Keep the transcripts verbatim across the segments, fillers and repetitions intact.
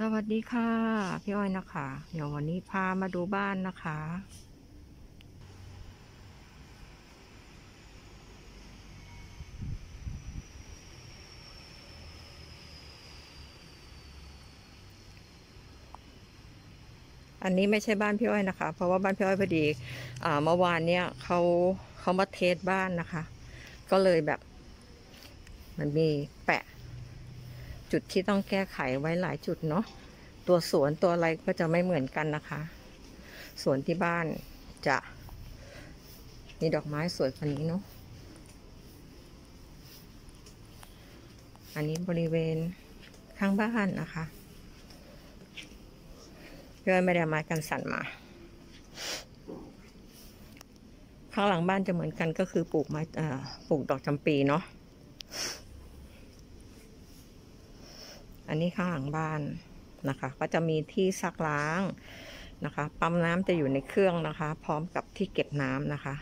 สวัสดีค่ะพี่อ้อยนะคะเดี๋ยววันนี้พามาดูบ้านนะคะอันนี้ไม่ใช่บ้านพี่อ้อยนะคะเพราะว่าบ้านพี่อ้อยพอดีอ่าเมื่อวานเนี้ยเขาเขามาเทสบ้านนะคะก็เลยแบบมันมีแปะจุดที่ต้องแก้ไขไว้หลายจุดเนาะตัวสวนตัวอะไรก็จะไม่เหมือนกันนะคะสวนที่บ้านจะมีดอกไม้สวยกว่านี้เนาะอันนี้บริเวณข้างบ้านนะคะพี่อ้อยไม่ได้ไม้กันสั่นมาข้างหลังบ้านจะเหมือนกันก็คือปลูกไม้ปลูกดอกจำปีเนาะอันนี้ข้างหลังบ้านนะคะก็จะมีที่ซักล้างนะคะปั๊มน้ำจะอยู่ในเครื่องนะคะพร้อมกับที่เก็บน้ำนะคะ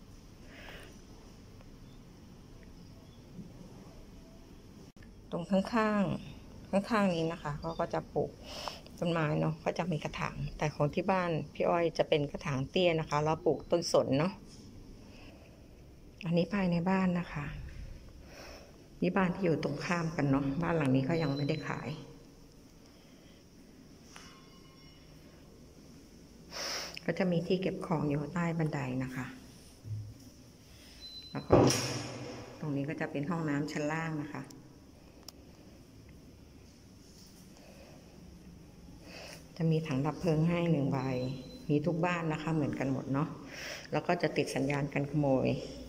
ตรงข้างๆข้างๆนี้นะคะเขาก็จะปลูกต้นไม้เนาะก็จะมีกระถางแต่ของที่บ้านพี่อ้อยจะเป็นกระถางเตี้ยนะคะเราปลูกต้นสนเนาะอันนี้ภายในบ้านนะคะนี่บ้านที่อยู่ตรงข้ามกันเนาะบ้านหลังนี้เขายังไม่ได้ขายก็จะมีที่เก็บของอยู่ใต้บันไดนะคะแล้วก็ตรงนี้ก็จะเป็นห้องน้ำชั้นล่างนะคะจะมีถังดับเพลิงให้หนึ่งใบมีทุกบ้านนะคะเหมือนกันหมดเนาะแล้วก็จะติดสัญญาณกันขโมย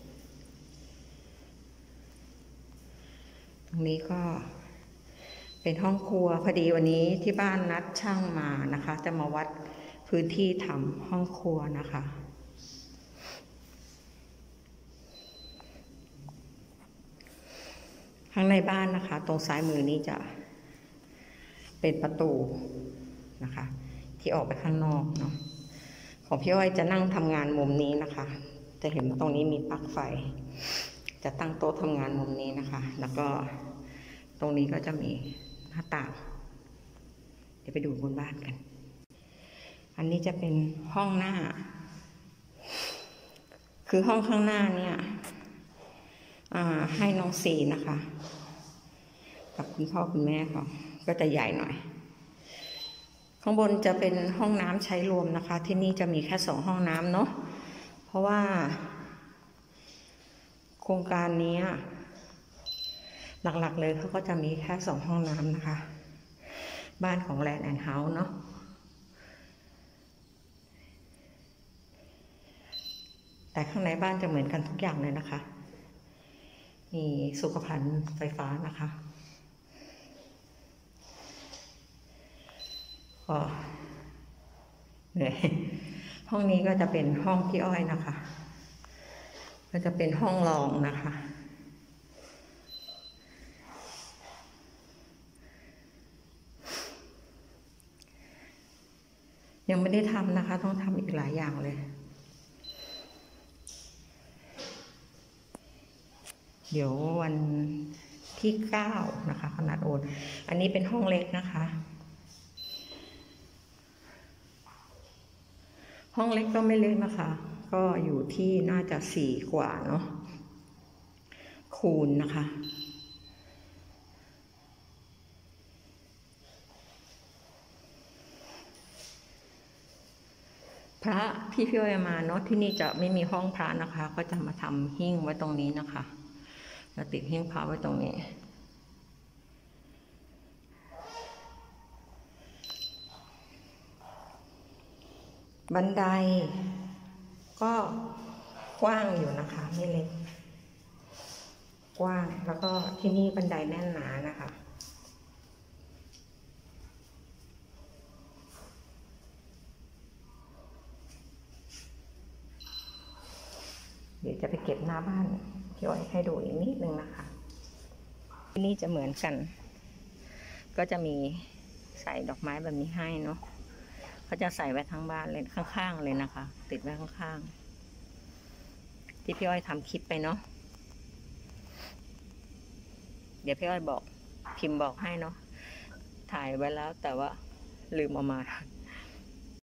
ตรงนี้ก็เป็นห้องครัวพอดีวันนี้ที่บ้านนัดช่างมานะคะจะมาวัดพื้นที่ทำห้องครัวนะคะข้างในบ้านนะคะตรงซ้ายมือนี้จะเป็นประตูนะคะที่ออกไปข้างนอกเนาะของพี่อ้อยจะนั่งทำงานมุมนี้นะคะจะเห็นตรงนี้มีปลั๊กไฟจะตั้งโต๊ะทำงานมุมนี้นะคะแล้วก็ตรงนี้ก็จะมีหน้าต่างเดี๋ยวไปดูบนบ้านกันอันนี้จะเป็นห้องหน้าคือห้องข้างหน้าเนี่ยให้น้องซีนะคะกับคุณพ่อคุณแม่เขาก็จะใหญ่หน่อยข้างบนจะเป็นห้องน้ำใช้รวมนะคะที่นี่จะมีแค่สองห้องน้ำเนาะเพราะว่าโครงการนี้หลักๆเลยเขาก็จะมีแค่สองห้องน้ำนะคะบ้านของแลนด์แอนด์เฮาส์เนาะแต่ข้างในบ้านจะเหมือนกันทุกอย่างเลยนะคะมีสุขภัณฑ์ไฟฟ้านะคะก็เหนื่อยห้องนี้ก็จะเป็นห้องพี่อ้อยนะคะก็จะเป็นห้องรองนะคะยังไม่ได้ทำนะคะต้องทำอีกหลายอย่างเลยเดี๋ยววันที่เก้านะคะขนาดโอนอันนี้เป็นห้องเล็กนะคะห้องเล็กก็ไม่เล็กนะคะก็อยู่ที่น่าจะสี่กว่าเนาะคูณนะคะพระที่พี่อ้อยมาเนาะที่นี่จะไม่มีห้องพระนะคะก็จะมาทำหิ้งไว้ตรงนี้นะคะแล้วติดหิ้งพระไว้ตรงนี้บันไดก็กว้างอยู่นะคะไม่เล็กกว้างแล้วก็ที่นี่บันไดแน่นหนานะคะเดี๋ยวจะไปเก็บหน้าบ้านพี่อ้อยให้ดูอีกนิดนึงนะคะที่นี่จะเหมือนกันก็จะมีใส่ดอกไม้แบบนี้ให้เนาะเขาจะใส่ไว้ทั้งบ้านเลยข้างๆเลยนะคะติดไว้ข้างๆที่พี่อ้อยทำคลิปไปเนาะเดี๋ยวพี่อ้อยบอกพิมพ์บอกให้เนาะทถ่ายไว้แล้วแต่ว่าลืมเอามา